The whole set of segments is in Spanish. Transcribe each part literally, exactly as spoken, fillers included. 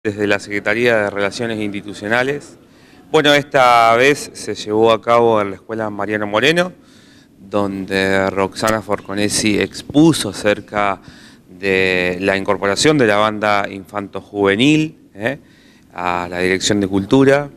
Desde la Secretaría de Relaciones Institucionales. Bueno, esta vez se llevó a cabo en la Escuela Mariano Moreno, donde Roxana Forconesi expuso acerca de la incorporación de la banda infanto-juvenil eh, a la Dirección de Cultura.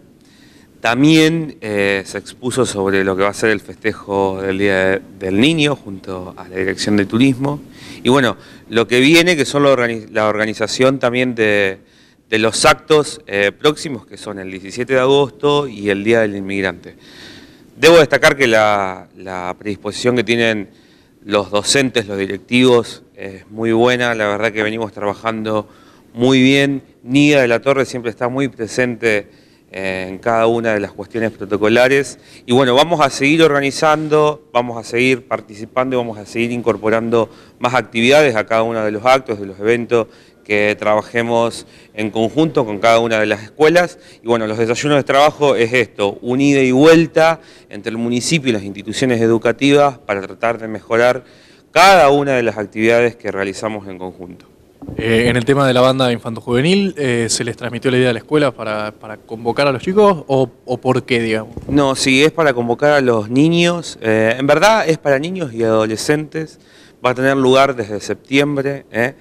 También eh, se expuso sobre lo que va a ser el festejo del Día del Niño junto a la Dirección de Turismo. Y bueno, lo que viene, que son la, organiz la organización también de... de los actos eh, próximos, que son el diecisiete de agosto y el Día del Inmigrante. Debo destacar que la, la predisposición que tienen los docentes, los directivos, es muy buena. La verdad que venimos trabajando muy bien. Nidia de la Torre siempre está muy presente eh, en cada una de las cuestiones protocolares. Y bueno, vamos a seguir organizando, vamos a seguir participando y vamos a seguir incorporando más actividades a cada uno de los actos, de los eventos, que trabajemos en conjunto con cada una de las escuelas. Y bueno, los desayunos de trabajo es esto, un ida y vuelta entre el municipio y las instituciones educativas para tratar de mejorar cada una de las actividades que realizamos en conjunto. Eh, en el tema de la banda infanto-juvenil, eh, ¿se les transmitió la idea a la escuela para, para convocar a los chicos o, o por qué, digamos? No, sí, es para convocar a los niños. Eh, en verdad es para niños y adolescentes. Va a tener lugar desde septiembre, eh,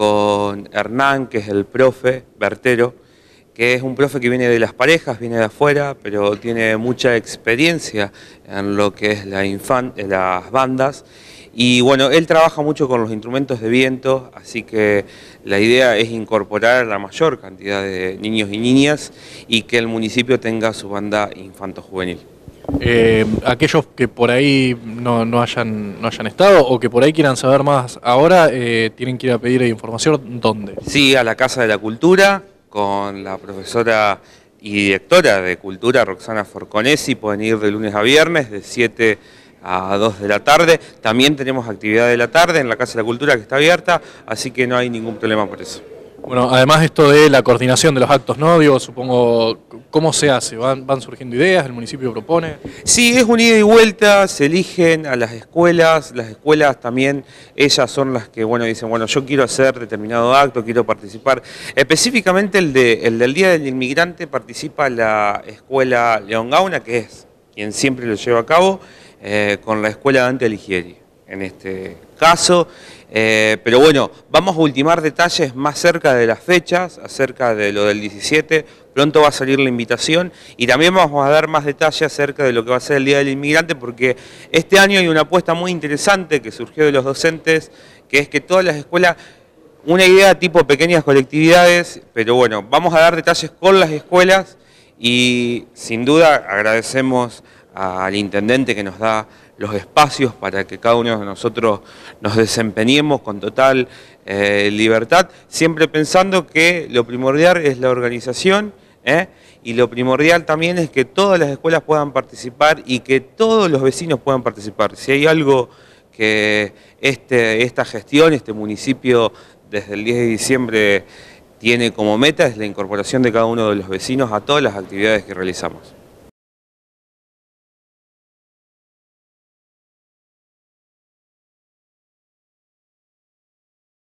con Hernán, que es el profe Bertero, que es un profe que viene de las parejas, viene de afuera, pero tiene mucha experiencia en lo que es la infan las bandas. Y bueno, él trabaja mucho con los instrumentos de viento, así que la idea es incorporar a la mayor cantidad de niños y niñas y que el municipio tenga su banda infanto-juvenil. Eh, aquellos que por ahí no, no, hayan, no hayan estado o que por ahí quieran saber más ahora, eh, tienen que ir a pedir información, ¿dónde? Sí, a la Casa de la Cultura, con la profesora y directora de Cultura, Roxana Forconesi. Pueden ir de lunes a viernes, de siete a dos de la tarde. También tenemos actividad de la tarde en la Casa de la Cultura, que está abierta, así que no hay ningún problema por eso. Bueno, además esto de la coordinación de los actos, ¿no? Digo, supongo, ¿cómo se hace? ¿Van, van surgiendo ideas? ¿El municipio propone? Sí, es un ida y vuelta, se eligen a las escuelas, las escuelas también, ellas son las que, bueno, dicen, bueno, yo quiero hacer determinado acto, quiero participar. Específicamente el, de, el del Día del Inmigrante participa la escuela León Gauna, que es quien siempre lo lleva a cabo, eh, con la escuela Dante Alighieri, en este caso. Eh, pero bueno, vamos a ultimar detalles más cerca de las fechas, acerca de lo del diecisiete, pronto va a salir la invitación y también vamos a dar más detalles acerca de lo que va a ser el Día del Inmigrante, porque este año hay una apuesta muy interesante que surgió de los docentes, que es que todas las escuelas, una idea tipo pequeñas colectividades, pero bueno, vamos a dar detalles con las escuelas y sin duda agradecemos al intendente que nos da los espacios para que cada uno de nosotros nos desempeñemos con total eh, libertad, siempre pensando que lo primordial es la organización ¿eh? y lo primordial también es que todas las escuelas puedan participar y que todos los vecinos puedan participar. Si hay algo que este, esta gestión, este municipio desde el diez de diciembre tiene como meta es la incorporación de cada uno de los vecinos a todas las actividades que realizamos.